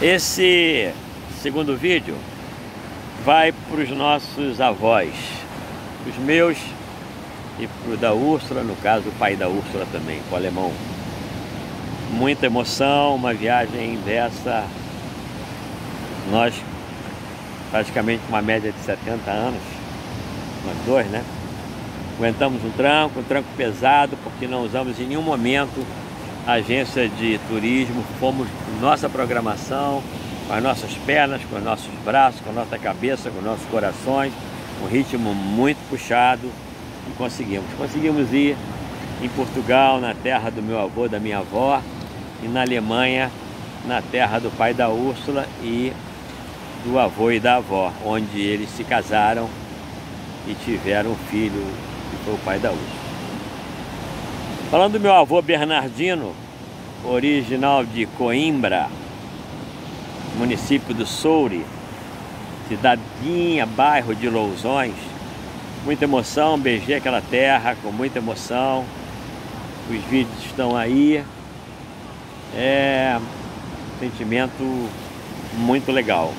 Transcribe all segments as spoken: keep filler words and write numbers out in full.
Esse segundo vídeo vai para os nossos avós, os meus e para o da Úrsula, no caso o pai da Úrsula também, o alemão. Muita emoção, uma viagem dessa, nós praticamente com uma média de setenta anos, nós dois, né? Aguentamos um tranco, um tranco pesado, porque não usamos em nenhum momento a agência de turismo, fomos com nossa programação, com as nossas pernas, com os nossos braços, com a nossa cabeça, com os nossos corações, um ritmo muito puxado, e conseguimos. Conseguimos ir em Portugal, na terra do meu avô, da minha avó, e na Alemanha, na terra do pai da Úrsula e do avô e da avó, onde eles se casaram e tiveram um filho, que foi o pai da Úrsula. Falando do meu avô Bernardino, original de Coimbra, município do Soure, cidadinha, bairro de Lousões, muita emoção, beijei aquela terra com muita emoção, os vídeos estão aí, é um sentimento muito legal,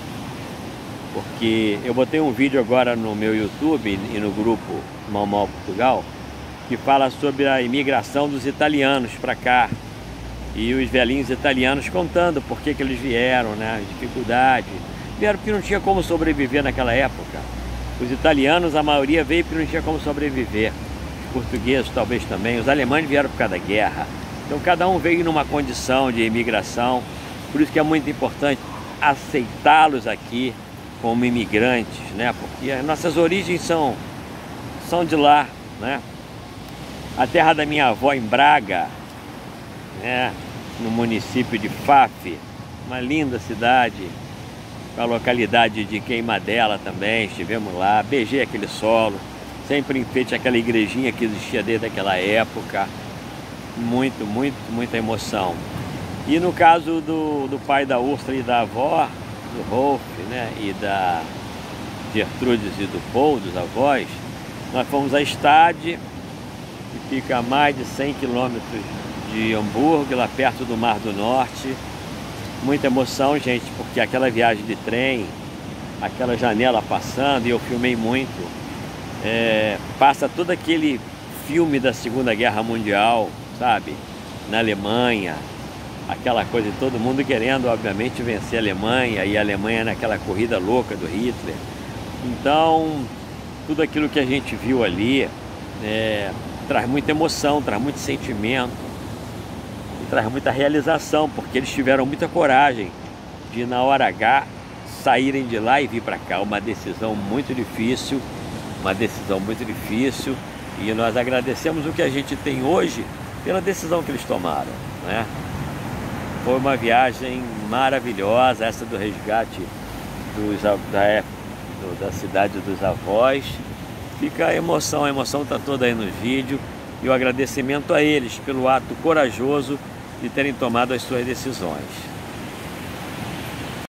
porque eu botei um vídeo agora no meu YouTube e no grupo Mau Mau Portugal, que fala sobre a imigração dos italianos para cá, e os velhinhos italianos contando por que que eles vieram, né, as dificuldades. Vieram porque não tinha como sobreviver naquela época. Os italianos, a maioria veio porque não tinha como sobreviver. Os portugueses talvez também, os alemães vieram por causa da guerra. Então cada um veio numa condição de imigração, por isso que é muito importante aceitá-los aqui como imigrantes, né, porque as nossas origens são, são de lá, né. A terra da minha avó em Braga, né, no município de Faf, uma linda cidade, a localidade de Queimadela também, estivemos lá, beijei aquele solo, sempre em frente àquela igrejinha que existia desde aquela época, muito, muito, muita emoção. E no caso do, do pai da Úrsula e da avó, do Rolf, né, e da Gertrudes e do Paul, dos avós, nós fomos a Stade, que fica a mais de cem quilômetros de Hamburgo, lá perto do Mar do Norte. Muita emoção, gente, porque aquela viagem de trem, aquela janela passando, e eu filmei muito, é, passa todo aquele filme da Segunda Guerra Mundial, sabe? Na Alemanha, aquela coisa de todo mundo querendo, obviamente, vencer a Alemanha, e a Alemanha naquela corrida louca do Hitler. Então, tudo aquilo que a gente viu ali, é, traz muita emoção, traz muito sentimento, e traz muita realização, porque eles tiveram muita coragem de, na hora H, saírem de lá e vir para cá. Uma decisão muito difícil, uma decisão muito difícil, e nós agradecemos o que a gente tem hoje pela decisão que eles tomaram, né? Foi uma viagem maravilhosa, essa do resgate dos, da, do, da cidade dos avós. Fica a emoção, a emoção está toda aí no vídeo, e o agradecimento a eles pelo ato corajoso de terem tomado as suas decisões.